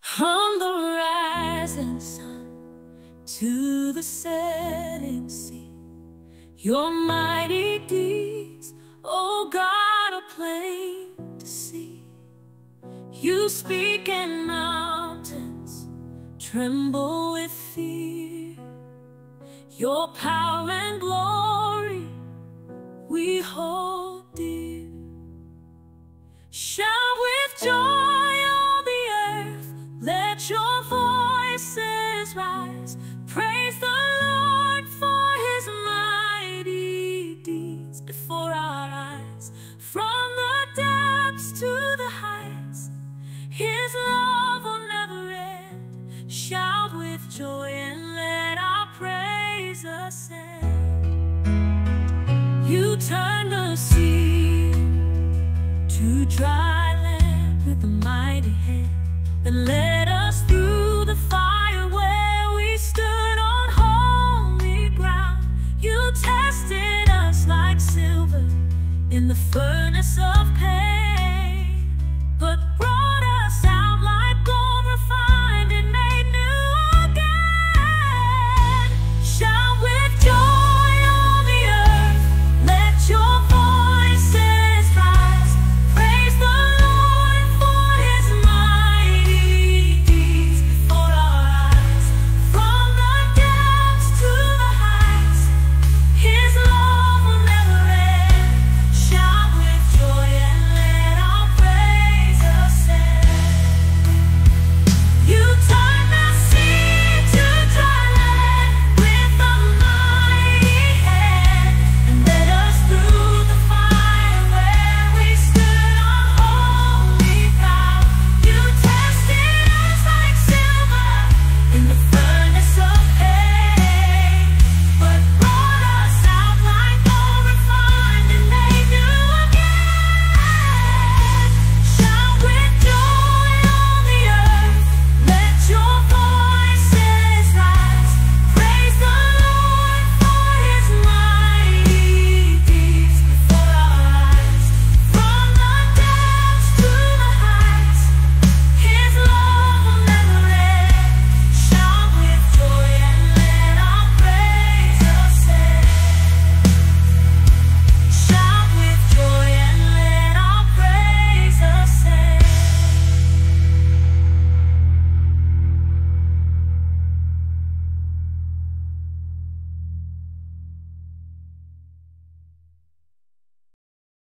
From the rising sun to the setting sea, your mighty deeds, oh God, are plain to see. You speak and mountains tremble with fear. Your power and glory we hold dear. Shout with joy, all the earth, let your voices rise. Praise the Lord for his mighty deeds before our eyes. From the depths to the heights, his love will never end. Shout with joy and let our praise ascend. You turn the sea to dry land with a mighty hand, and led us through the fire where we stood on holy ground. You tested us like silver in the furnace.